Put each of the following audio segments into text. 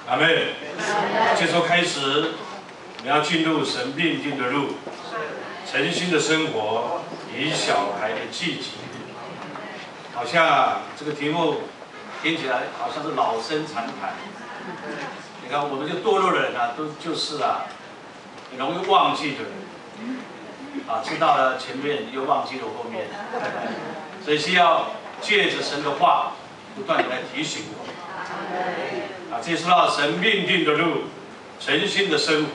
阿妹，这时候开始，我们要进入神命定的路，诚心的生活，以小孩的季节。好像这个题目听起来好像是老生常谈。你看，我们这堕落的人啊，就是很容易忘记的人。知道了前面又忘记了后面，所以需要借着神的话，不断的来提醒我们。这是到神命定的路，诚心的生活。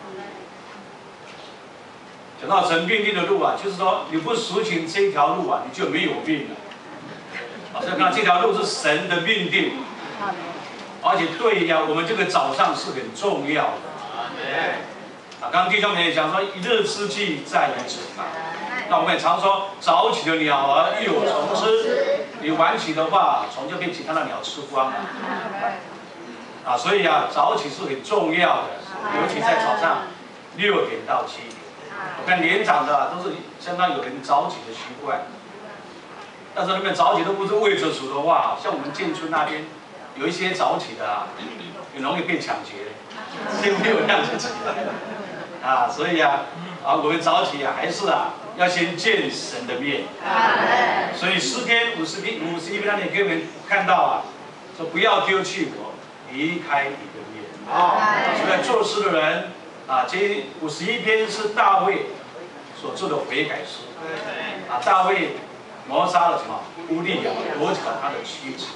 讲到神命定的路就是说你不实行这条路你就没有命了。所以看这条路是神的命定，而且对我们这个早上是很重要的。刚刚弟兄们也讲说，一日之计在于晨嘛。那我们也常说，早起的鸟儿又有虫吃，你晚起的话，虫就被其他的鸟吃光了。所以早起是很重要的，尤其在早上6点到7点。我看年长的都是相当有人早起的习惯，但是他们早起都不是为着主的话，像我们建村那边有一些早起的很容易被抢劫，所以没有亮起来。所以我们早起还是要先见神的面。所以诗篇51篇那里给我们看到说不要丢弃我，离开你的面。所以作诗的人这51篇是大卫所做的悔改诗。大卫谋杀了什么乌利亚，夺取了他的妻子。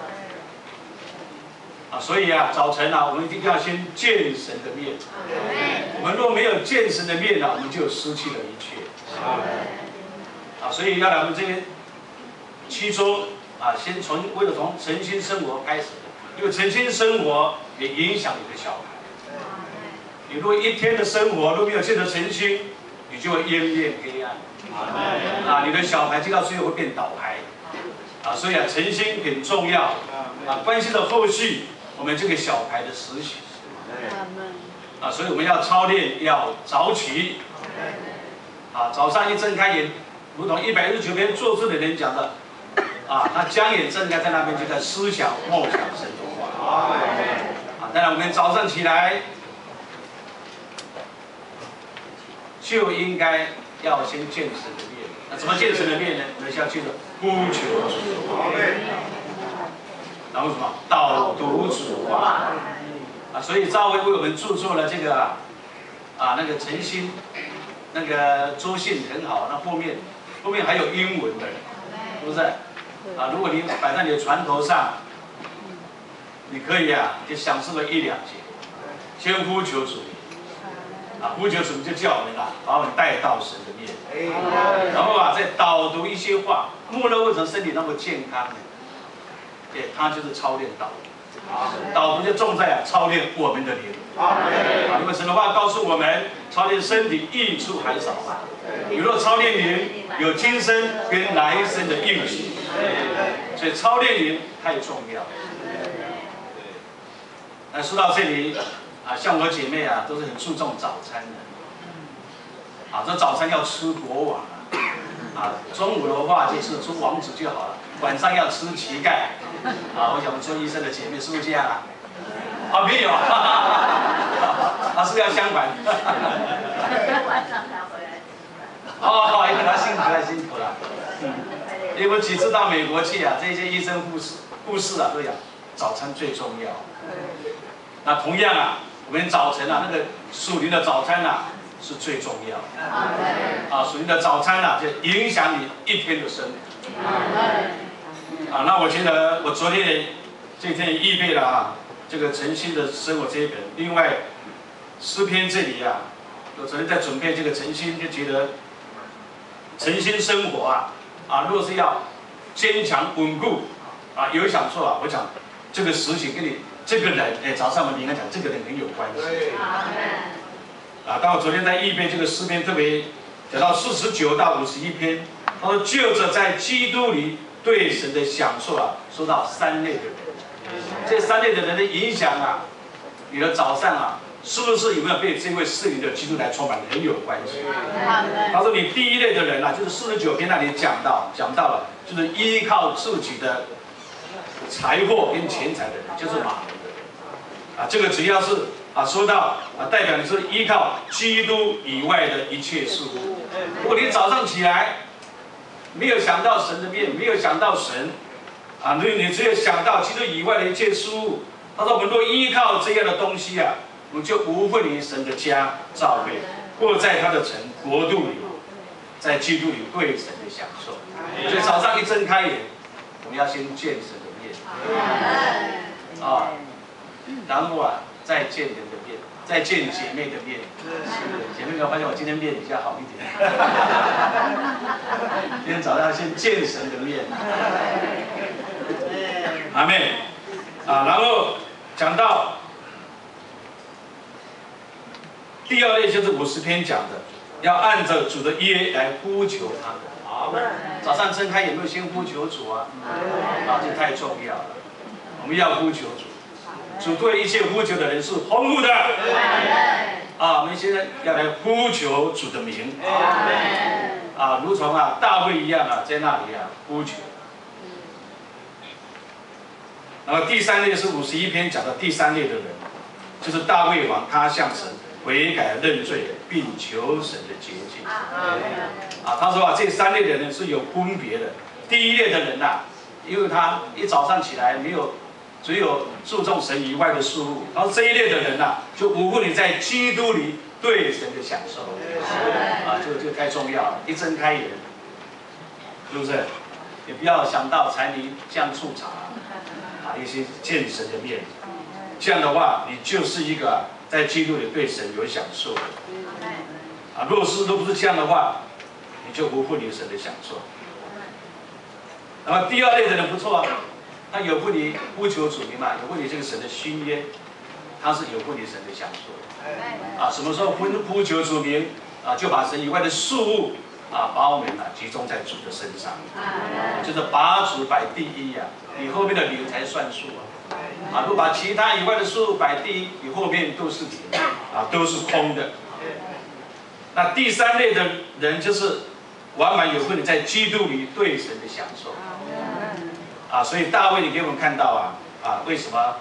所以早晨我们一定要先见神的面。我们若没有见神的面我们就失去了一切。所以要来我们这边7周先为了从诚心生活开始，因为诚心生活也影响你的小孩。你如果一天的生活都没有见着诚心，你就会奄奄黑暗。你的小孩就到最后会变倒孩。所以诚心很重要。关系的后续。我们这个小孩的实习，所以我们要操练，要早起，早上一睁开眼，如同119篇作诗的人讲的，他将眼睁开，在那边就在思想、梦想神的话。当然，我们早上起来就应该要先见神的面。那怎么见神的面呢？我们要记得呼求主。然后什么？导读主话。所以赵薇为我们著作了这个那个诚心那个周信很好，那后面还有英文的，是不是？如果你摆在你的船头上，你可以就享受了1、2节，先呼求主，呼求主就叫我们把我们带到神的面，然后再导读一些话。穆勒为什么身体那么健康呢？他就是操练导读，导读就重在操练我们的灵。因为神的话告诉我们，操练身体益处还少。你若操练灵，有今生跟来生的应许。所以操练灵太重要。那说到这里像我姐妹都是很注重早餐的。这早餐要吃国王中午的话就是吃王子就好了，晚上要吃乞丐。我想我们做医生的姐妹是不是这样没有是不是要相反？ 晚上才回来。 因为他辛苦了。因为几次到美国去这些医生护士都讲早餐最重要。那同样我们早晨那个属灵的早餐是最重要的。属灵的早餐就影响你一天的生活。那我觉得我昨天这天预备了这个诚心的生活这一本。另外诗篇这里我昨天在准备这个诚心，就觉得诚心生活如果是要坚强稳固有想说我讲这个实情跟你这个人早上我们应该讲这个人很有关系。当我昨天在预备这个诗篇，特别讲到49到51篇，他说就着在基督里对神的享受说到3类的人。这3类的人的影响你的早上是不是有没有被这位圣灵的基督来充满很有关系？他说你第1类的人就是49篇那里讲到了，就是依靠自己的财货跟钱财的人，就是马门的人。 这个只要是说到代表你是依靠基督以外的一切事物。如果你早上起来没有想到神的面，没有想到神你只有想到基督以外的一切事物。他说我们若依靠这样的东西我们就无分离神的家教会，或在他的城国度里，在基督里对神的享受。所以早上一睁开眼，我们要先见神的面然后再见人的面，再见姐妹的面。姐妹有没有发现我今天面比较好一点？今天早上先见神的面。阿们。然后讲到第二类就是50篇讲的，要按着主的约来呼求他。早上睁开有没有先呼求主这太重要了。我们要呼求主，主对一切呼求的人是丰富的。我们现在要来呼求主的名。如同大卫一样在那里呼求。然后第三类是51篇讲的第三类的人，就是大卫王，他向神悔改认罪，并求神的洁净。他说这3类的人是有分别的。第一类的人因为他一早上起来只有注重神以外的事物，然后这一类的人就无分你在基督里对神的享受。这个太重要了。一睁开眼，是不是？也不要想到柴米酱醋茶。一些见神的面，这样的话，你就是一个在基督里对神有享受的。若是都不是这样的话，你就不分离神的享受。然后第二类的人不错他有分离呼求主名有分离这个神的心约，他是有分离神的享受。什么时候呼求主名就把神以外的事物把我们集中在主的身上，就是把主摆第一你后面的零才算数如果把其他以外的事物摆第一，你后面都是零都是空的。那第三类的人就是完满有份在基督里对神的享受。所以大卫，你给我们看到为什么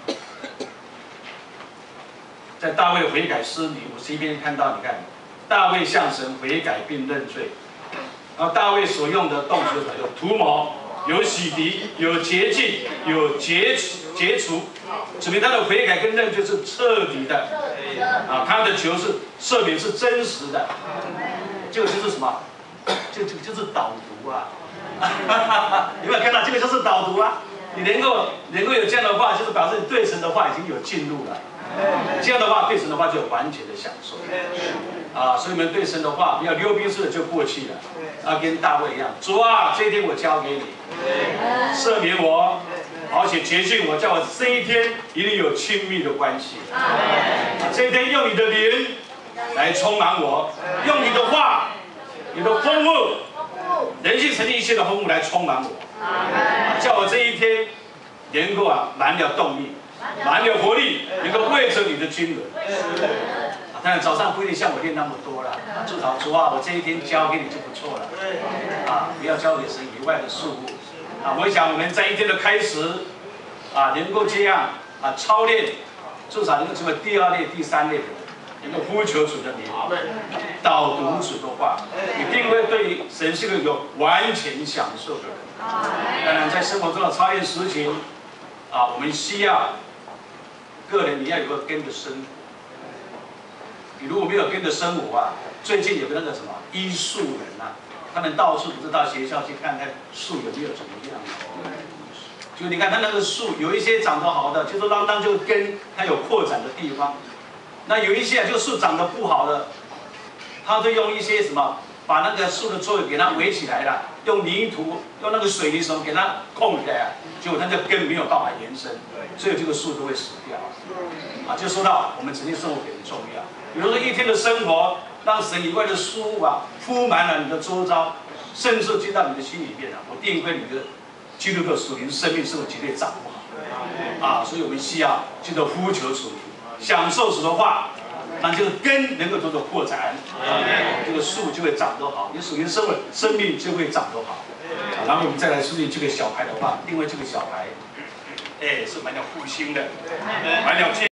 在大卫的悔改诗里51篇看到，你看大卫向神悔改并认罪。然后大卫所用的动词有涂抹、有洗涤、有洁净、有解除，指明他的悔改跟认罪是彻底的。他的求是赦免是真实的。这个就是什么？这就是导读有没有看到？这个就是导读你能够有这样的话，就是表示你对神的话已经有进入了。这样的话，对神的话就有完全的享受。所以我们对神的话不要溜冰似的就过去了。跟大卫一样，主这一天我交给你，赦免我，而且洁净我，叫我这一天一定有亲密的关系。这一天用你的灵来充满我，用你的话、你的丰富、人性成立一切的丰富来充满我，叫我这一天能够满了动力，满了活力，能够为着你的经纶。当然早上不一定像我练那么多了至少主我这一天交给你就不错了。不要交给神以外的事物。我想我们在一天的开始能够这样操练，至少能够成为第二类、第三类的人，能够呼求主的名，导读主的话，一定会对神是个有完全享受的人。当然，在生活中的操练实情我们需要个人你要有个跟着生活。你如果没有跟着生活最近有个那个什么医术人他们到处不是到学校去看看树有没有怎么样。就你看他那个树有一些长得好的，就是让这个根它有扩展的地方。那有一些就树长得不好的，他会用一些什么把那个树的周围给它围起来了，用泥土、用那个水泥什么给它控起来结果它的根没有办法延伸，所以这个树都会死掉。就说到我们曾经生活很重要。比如说一天的生活，让神以外的事物铺满了你的周遭，甚至进到你的心里面我定会你的基督的属灵生命是否绝对掌握好所以我们需要记得呼求主，享受主的话，让这个根能够得到扩展，这个树就会长得好，你属灵生命就会长得好。然后我们再来说这个小孩的话，另外这个小孩，是蛮有复兴的，蛮有。